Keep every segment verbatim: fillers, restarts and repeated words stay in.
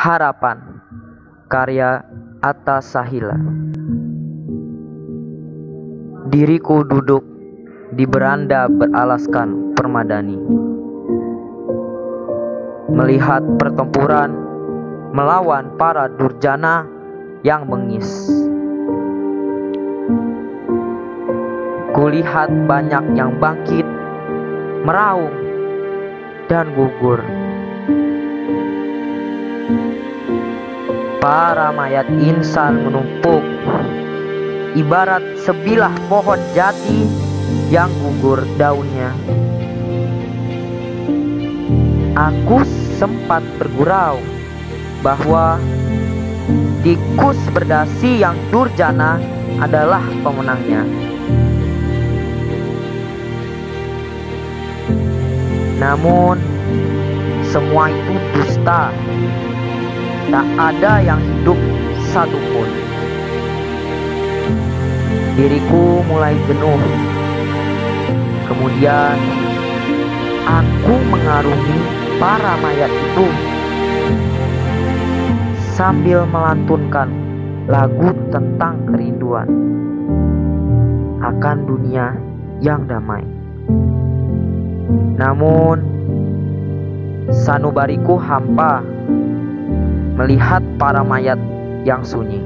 Harapan, karya Atta Sahila. Diriku duduk di beranda beralaskan permadani, melihat pertempuran melawan para durjana yang bengis. Kulihat banyak yang bangkit, meraung, dan gugur. Para mayat insan menumpuk, ibarat sebilah pohon jati yang gugur daunnya. Aku sempat bergurau bahwa tikus berdasi yang durjana adalah pemenangnya. Namun semua itu dusta. Tak ada yang hidup satupun. Diriku mulai jenuh. Kemudian aku mengarungi para mayat itu sambil melantunkan lagu tentang kerinduan akan dunia yang damai. Namun sanubariku hampa melihat para mayat yang sunyi.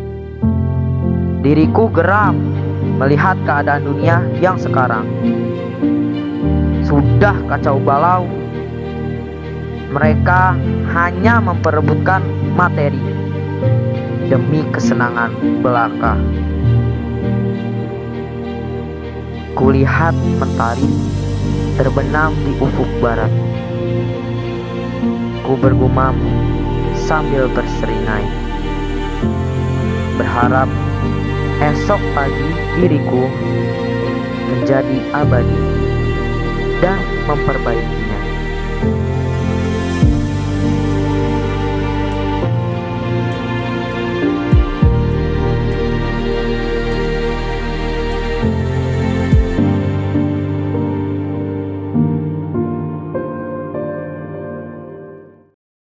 Diriku geram melihat keadaan dunia yang sekarang. Sudah kacau balau. Mereka hanya memperebutkan materi demi kesenangan belaka. Kulihat mentari terbenam di ufuk barat. Ku bergumam sambil berseringai, berharap esok pagi diriku menjadi abadi dan memperbaikinya.